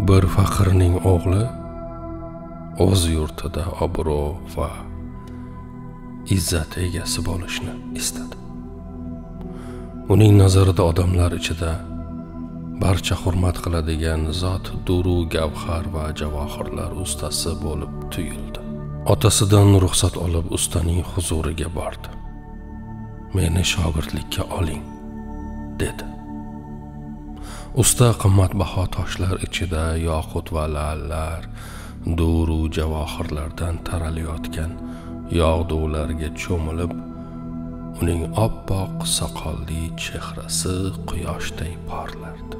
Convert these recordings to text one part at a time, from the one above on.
Bir faqirning o'g'li o'z yurtida obro' va izzat egasi bo'lishni istadi. Uning nazarida odamlar ichida barcha hurmat qiladigan zot duru gavhar va javohirlar ustasi bo'lib tuyuldi. Otasidan ruxsat olib ustaning huzuriga bordi. Meni shogirdlikka oling, dedi. Usta qimmatbaho toshlar ichida yoqut va la'llar, duru javohirlardan taralayotgan yog'dularga cho'milib, uning oppoq soqolli chehrasi quyoshday porlardi.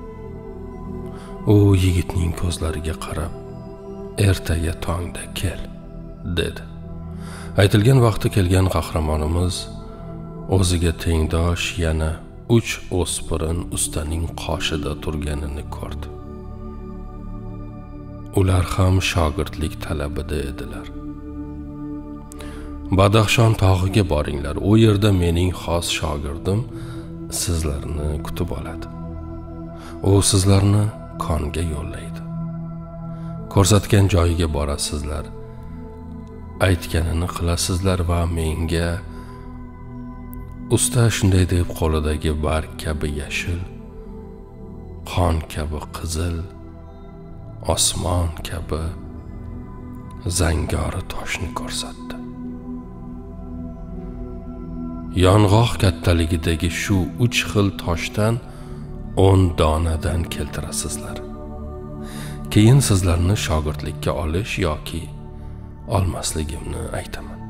U yigitning ko'zlariga qarab, ertaga tongda kel, dedi. Aytilgan vaqti kelgan qahramonimiz o'ziga tengdosh yana 3 o'spirin ustaning qoshida turganini ko'rdi. Ular ham shogirdlik talabida edilar. Badaxshon tog'iga boringlar. U yerda mening xos shogirdim sizlarni kutib oladi. U sizlarni konga yo'llaydi. Ko'rsatgan joyiga borasizlar. Aytganini qilasizlar va menga usta shunday deb qo'lidagi barg kabi yashil, qon kabi qizil, osmon kabi zangori toshni ko'rsatdi. Yong'oq kattaligidagi shu 3 xil toshdan 10 donadan keltirasizlar. Keyin sizlarni shogirdlikka olish yoki olmasligimni aytaman.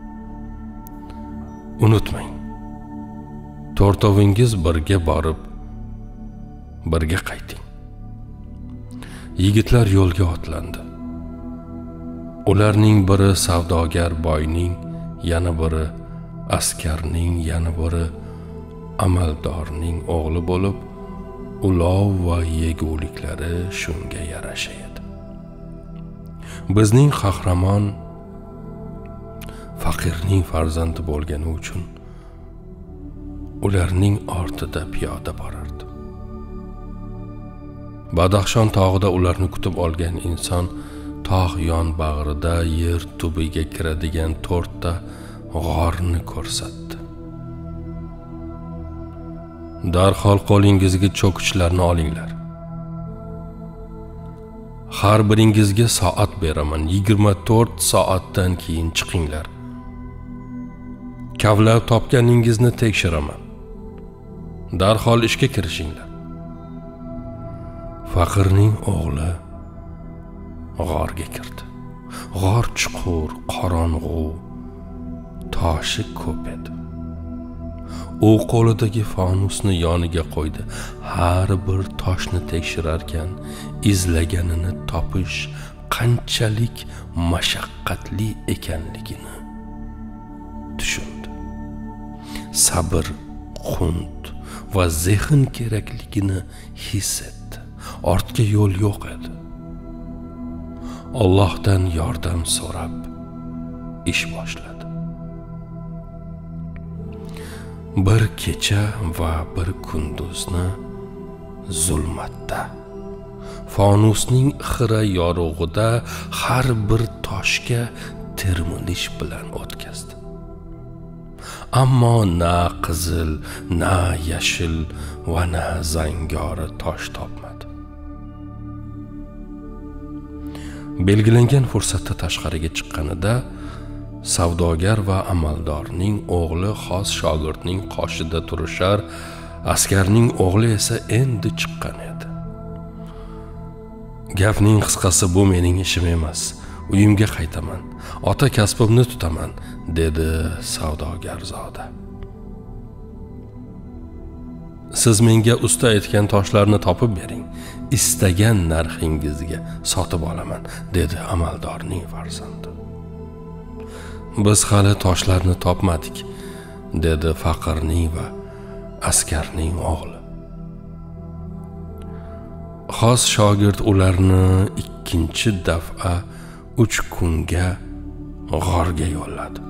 Unutmang, to'rtovingiz birga borib, birga qayting. Yigitlar yo'lga otlandi. Ularning biri savdogar boyning, yana biri askarning, yana biri amaldorning o'g'li bo'lib, ulov va yeguliklari shunga yarasha edi. Bizning qahramon faqirning farzandi bo'lgani uchun ularning ortida piyoda borardi. Badaxshon tog'ida ularni kutib olgan inson tog' yon bag'rida yer tubiga kiradigan 4 ta g'orni ko'rsatdi. Darhol qo'lingizga cho'kichlarni olinglar. Har biringizga soat beraman. 24 soatdan keyin chiqinglar. Kavlab topganingizni tekshiraman. Darhol ishga kirishinglar. Faqirning o'g'li g'orga kirdi. G'or chuqur, qorong'u, toshi ko'p edi. U qo'lidagi fonusni yoniga qo'ydi. Har bir toshni tekshirarkan, izlaganini topish qanchalik mashaqqatli ekanligini tushundi. Sabr, qunt va zehn kerakligini his etdi. Ortga yo'l yo'q edi. Allohdan yordam so'rab ish boshladi. Bir kecha va bir kunduzni zulmatda, fonusning xira yorug'ida har bir toshga termilish bilan o'tkazdi. Ammo na qizil, na yashil va na zangori tosh topmadi. Belgilangan fursatda tashqariga chiqqanida savdogar va amaldorning o'g'li xos shogirdning qoshida turishar, askarning o'g'li esa endi chiqqan edi. Gapning qisqasi, bu mening ishim emas. Uyimga qaytaman. Ota kasbimni tutaman, dedi savdogarzoda. Siz menga usta aytgan toshlarni topib bering. Istagan narxingizga sotib olaman, dedi amaldorning farzandi. Biz hali toshlarni topmadik, dedi faqirning va askarning o'g'li. Xos shogird ularni ikkinchi daf'a 3 kunga g'orga yo'lladi.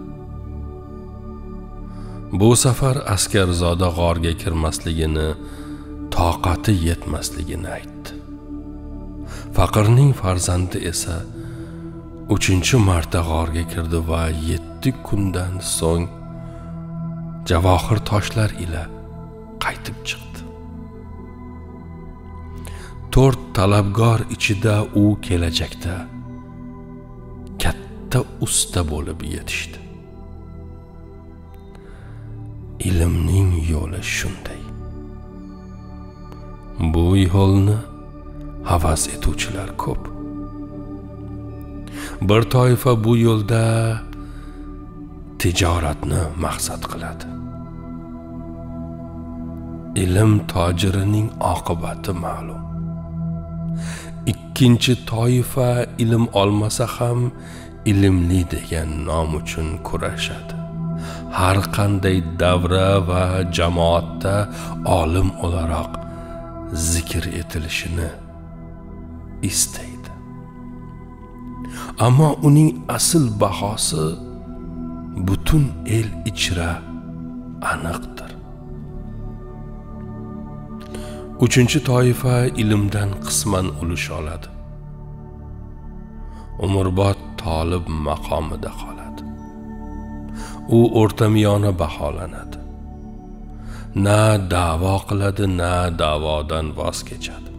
Bu safar askarzoda g'orga kirmasligini, toqati yetmasligini aytdi. Faqirning farzandi esa 3-marta g'orga kirdi va 7 kundan so'ng javohir toshlar ila qaytib chiqdi. 4 talabgor ichida u kelajakda katta usta bo'lib yetishdi. Ilmning yo'li shunday. Bu yo'lni havas etuvchilar ko'p. Bir toifa bu yo'lda tijoratni maqsad qiladi. Ilm tojirining oqibati ma'lum. Ikkinchi toifa ilm olmasa ham ilmli degan nom uchun kurashadi. Har qanday davra va jamoatda olim o'laroq zikr etilishini istaydi. Ammo uning asl bahosi butun el ichra aniqdir. Uchinchi toifa ilmdan qisman ulush oladi. Umrbod tolib maqomida qoladi. U o'rtamiyona baholanadi. Na da'vo qiladi, na da'vodan voz kechadi.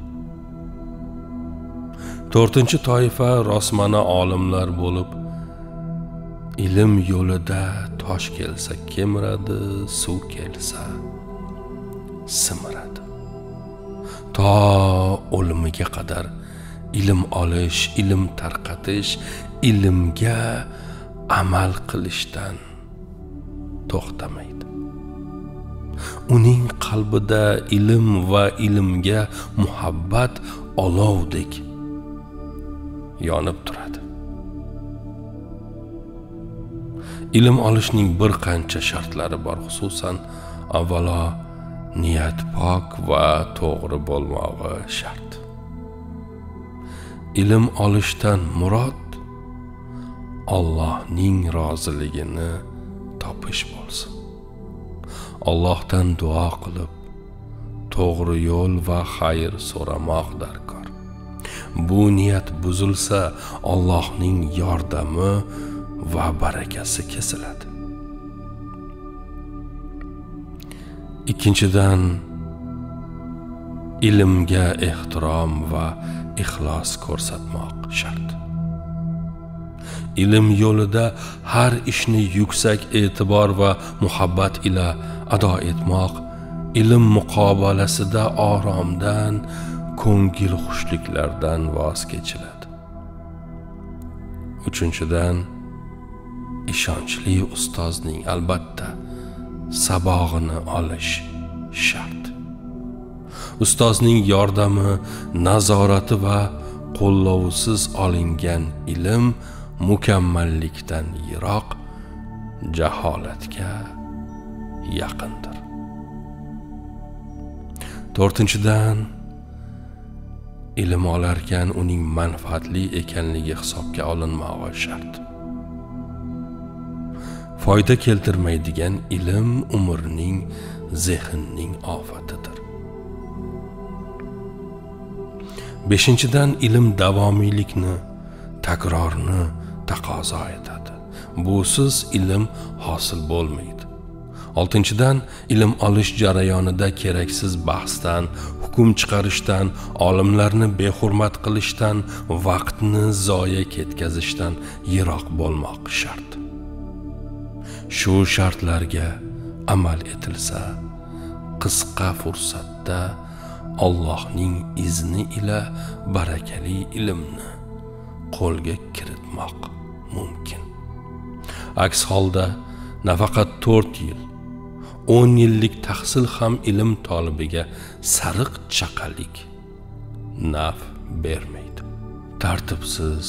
To'rtinchi toifa rosmana olimlar bo'lib, ilm yo'lida tosh kelsa kemiradi, suv kelsa simiradi. To o'limiga qadar ilm olish, ilm tarqatish, ilmga amal qilishdan to'xtamaydi. Uning qalbida ilm va ilmga muhabbat olovdek yonib turadi. Ilm olishning bir qancha shartlari bor, xususan avvalo niyat pok va to'g'ri bo'lmog'i shart. Ilm olishdan murod Allohning roziligini topish bo'lsin. Allohdan duo qilib, to'g'ri yo'l va xayr so'ramoq darkor. Bu niyat buzilsa, Allohning yordami va barakasi kesiladi. Ikkinchidan, ilmga ehtirom va ixlos ko'rsatmoq shart. Ilm yo'lida har ishni yuksak e'tibor va muhabbat ila ado etmoq, ilm muqobalasida oromdan, ko'ngil xushliklardan voz kechiladi. Uchinchidan, ishonchli ustozning albatta sabog'ini olish shart. Ustozning yordami, nazorati va qo'llovsiz olingan ilm mukammallikdan yiroq, jaholatga yaqindir. To'rtinchidan, ilm olarkan uning manfaatli ekanligi hisobga olinmog'i shart. Foyda keltirmaydigan ilm umrning, zehnning ofatidir. Beshinchidan, ilm davomiylikni, takrorni taqozo etadi. Busiz ilm hosil bo'lmaydi. Oltinchidan, ilm olish jarayonida keraksiz bahsdan, hukm chiqarishdan, olimlarni behurmat qilishdan, vaqtni zoya ketkazishdan yiroq bo'lmoq shart. Shu shartlarga amal etilsa, qisqa fursatda Allohning izni ila barakali ilmni qo'lga kiritmoq mumkin. Aks holda nafaqat 4 yil, 10 yillik tahsil ham ilm tolibiga sariq chaqalik naf bermaydi. Tartibsiz,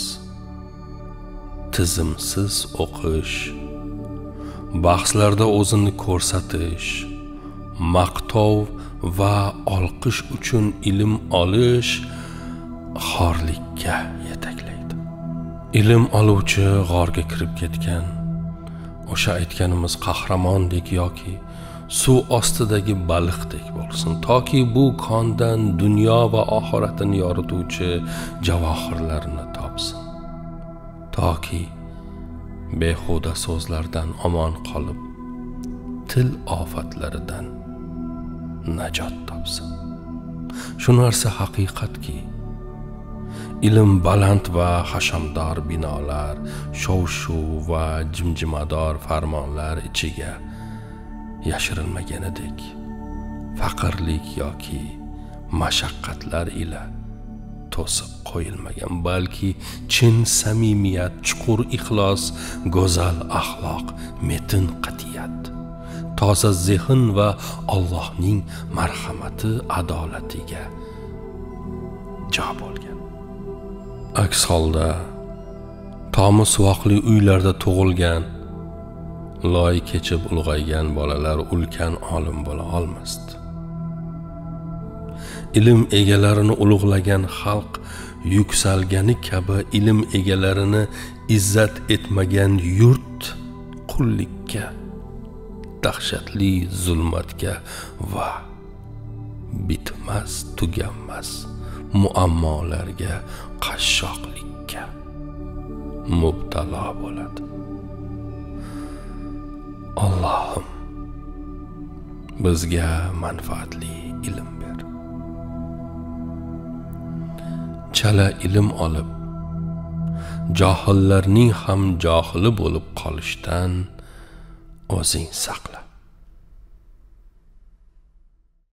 tizimsiz o'qish, bahslarda o'zini ko'rsatish, maqtov va olqish uchun ilm olish xorlikka yetaklaydi. Ilm oluvchi g'orga kirib ketgan, o'sha aytganimiz qahramondek yoki suv ostidagi baliqdek bo'lsin, toki bu kondan dunyo va oxiratini yorituvchi javohirlarni topsin, toki behuda so'zlardan omon qolib til ofatlaridan najot topsin. Shu narsa haqiqatki, ilm baland va hashamdor binolar, shov-shuv va jimjimador farmonlar ichiga yashirilmaganidek, faqirlik yoki mashaqqatlar ila to'sib qo'yilmagan, balki chin samimiyat, chuqur ixlos, go'zal axloq, metin qat'iyat, toza zehn va Allohning marhamati, adolatiga jo bo'lgan. Aks holda tomi suvoqli uylarda tug'ilgan, loy kechib ulg'aygan bolalar ulkan olim bo'la olmasdi. Ilm egalarini ulug'lagan xalq yuksalgani kabi ilm egalarini izzat etmagan yurt qullikka, dahshatli zulmatga va bitmas tuganmas muammolarga, qashshoqlikka mubtalo bo'ladi. Allohim, bizga manfaatli ilm ber. Chala ilm olib, johillarning ham johili bo'lib qolishdan o'zing saqla.